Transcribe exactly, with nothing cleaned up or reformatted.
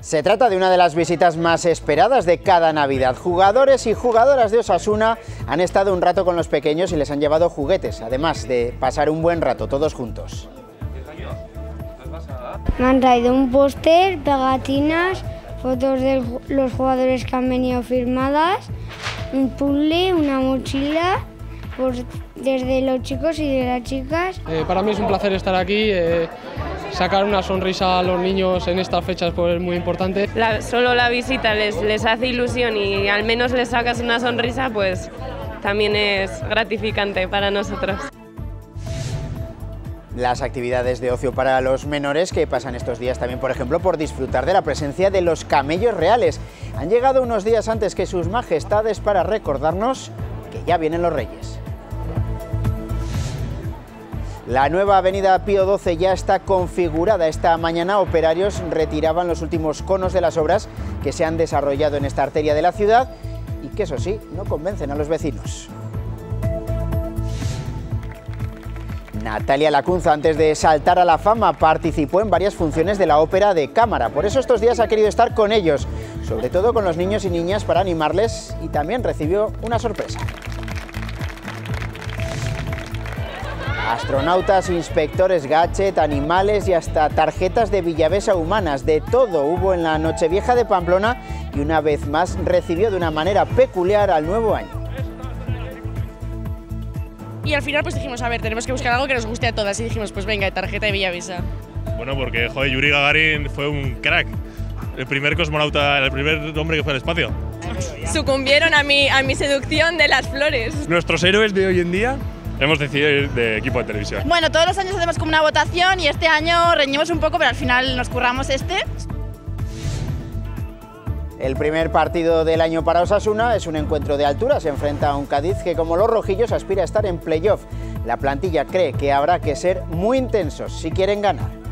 Se trata de una de las visitas más esperadas de cada Navidad. Jugadores y jugadoras de Osasuna han estado un rato con los pequeños y les han llevado juguetes, además de pasar un buen rato todos juntos. Me han traído un póster, pegatinas, fotos de los jugadores que han venido firmadas, un puzzle, una mochila, pues desde los chicos y de las chicas. Eh, para mí es un placer estar aquí. Eh... Sacar una sonrisa a los niños en estas fechas pues, es muy importante. La, solo la visita les, les hace ilusión y al menos les sacas una sonrisa, pues también es gratificante para nosotros. Las actividades de ocio para los menores que pasan estos días también, por ejemplo, por disfrutar de la presencia de los camellos reales. Han llegado unos días antes que sus majestades para recordarnos que ya vienen los Reyes. La nueva avenida Pío doce ya está configurada. Esta mañana operarios retiraban los últimos conos de las obras que se han desarrollado en esta arteria de la ciudad y que, eso sí, no convencen a los vecinos. Natalia Lacunza, antes de saltar a la fama, participó en varias funciones de la ópera de cámara. Por eso estos días ha querido estar con ellos, sobre todo con los niños y niñas, para animarles, y también recibió una sorpresa. Astronautas, inspectores gadget, animales y hasta tarjetas de Villavesa humanas. De todo hubo en la Nochevieja de Pamplona y una vez más recibió de una manera peculiar al nuevo año. Y al final pues dijimos, a ver, tenemos que buscar algo que nos guste a todas y dijimos, pues venga, tarjeta de Villavesa. Bueno, porque joder, Yuri Gagarin fue un crack, el primer cosmonauta, el primer hombre que fue al espacio. Sucumbieron a mi, a mi seducción de las flores. Nuestros héroes de hoy en día. Hemos decidido ir de equipo de televisión. Bueno, todos los años hacemos como una votación y este año reñimos un poco, pero al final nos curramos este. El primer partido del año para Osasuna es un encuentro de altura. Se enfrenta a un Cádiz que, como los rojillos, aspira a estar en playoff. La plantilla cree que habrá que ser muy intensos si quieren ganar.